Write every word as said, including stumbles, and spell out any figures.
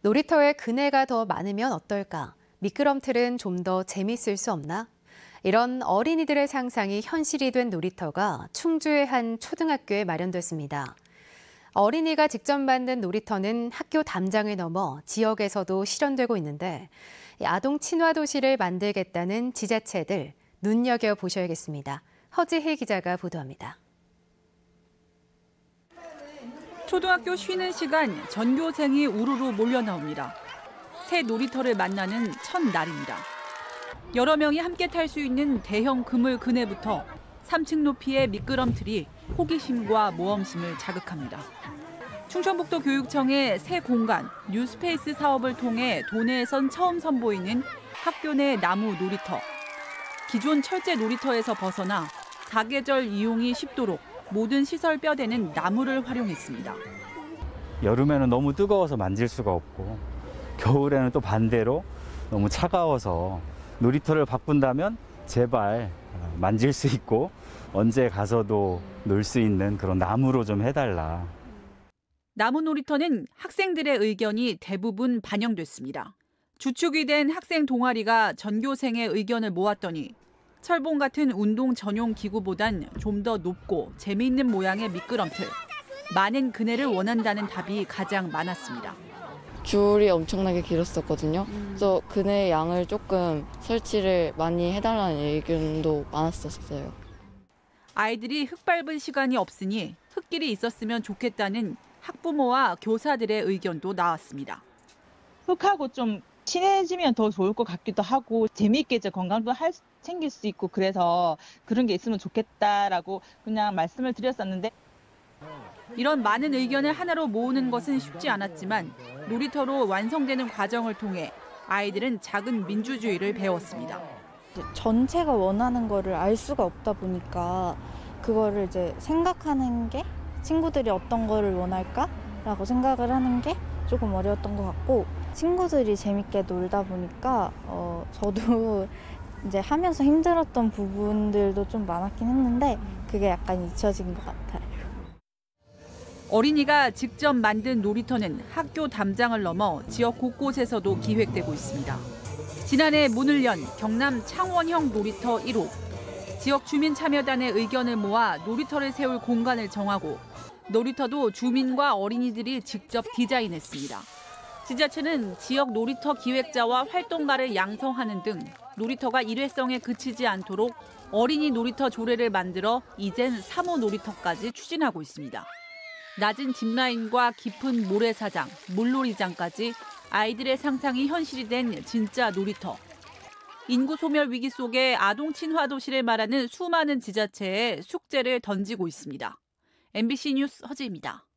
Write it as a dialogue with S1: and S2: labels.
S1: 놀이터에 그네가 더 많으면 어떨까? 미끄럼틀은 좀 더 재밌을 수 없나? 이런 어린이들의 상상이 현실이 된 놀이터가 충주의 한 초등학교에 마련됐습니다. 어린이가 직접 만든 놀이터는 학교 담장을 넘어 지역에서도 실현되고 있는데 아동 친화 도시를 만들겠다는 지자체들 눈여겨보셔야겠습니다. 허지희 기자가 보도합니다.
S2: 초등학교 쉬는 시간 전교생이 우르르 몰려 나옵니다. 새 놀이터를 만나는 첫날입니다. 여러 명이 함께 탈 수 있는 대형 그물 그네부터 삼 층 높이의 미끄럼틀이 호기심과 모험심을 자극합니다. 충청북도 교육청의 새 공간 뉴스페이스 사업을 통해 도내에선 처음 선보이는 학교 내 나무 놀이터. 기존 철제 놀이터에서 벗어나 사계절 이용이 쉽도록 모든 시설 뼈대는 나무를 활용했습니다.
S3: 여름에는 너무 뜨거워서 만질 수가 없고 겨울에는 또 반대로 너무 차가워서 놀이터를 바꾼다면 제발 만질 수 있고 언제 가서도 놀 수 있는 그런 나무로 좀 해달라.
S2: 나무 놀이터는 학생들의 의견이 대부분 반영됐습니다. 주축이 된 학생 동아리가 전교생의 의견을 모았더니 철봉 같은 운동 전용 기구보단 좀 더 높고 재미있는 모양의 미끄럼틀, 많은 그네를 원한다는 답이 가장 많았습니다.
S4: 줄이 엄청나게 길었었거든요. 그래서 그네 양을 조금 설치를 많이 해달라는 의견도 많았었어요.
S2: 아이들이 흙 밟을 시간이 없으니 흙길이 있었으면 좋겠다는 학부모와 교사들의 의견도 나왔습니다.
S5: 흙하고 좀 친해지면 더 좋을 것 같기도 하고 재미있게 이제 건강도 할, 챙길 수 있고 그래서 그런 게 있으면 좋겠다라고 그냥 말씀을 드렸었는데
S2: 이런 많은 의견을 하나로 모으는 것은 쉽지 않았지만 놀이터로 완성되는 과정을 통해 아이들은 작은 민주주의를 배웠습니다.
S6: 전체가 원하는 거를 알 수가 없다 보니까 그거를 이제 생각하는 게 친구들이 어떤 거를 원할까라고 생각을 하는 게 조금 어려웠던 것 같고 친구들이 재밌게 놀다 보니까 어, 저도 이제 하면서 힘들었던 부분들도 좀 많았긴 했는데 그게 약간 잊혀진 것 같아요.
S2: 어린이가 직접 만든 놀이터는 학교 담장을 넘어 지역 곳곳에서도 기획되고 있습니다. 지난해 문을 연 경남 창원형 놀이터 일 호. 지역 주민 참여단의 의견을 모아 놀이터를 세울 공간을 정하고 놀이터도 주민과 어린이들이 직접 디자인했습니다. 지자체는 지역 놀이터 기획자와 활동가를 양성하는 등 놀이터가 일회성에 그치지 않도록 어린이 놀이터 조례를 만들어 이젠 삼 호 놀이터까지 추진하고 있습니다. 낮은 짚라인과 깊은 모래사장, 물놀이장까지 아이들의 상상이 현실이 된 진짜 놀이터. 인구 소멸 위기 속에 아동 친화 도시를 말하는 수많은 지자체에 숙제를 던지고 있습니다. 엠비씨 뉴스 허지입니다.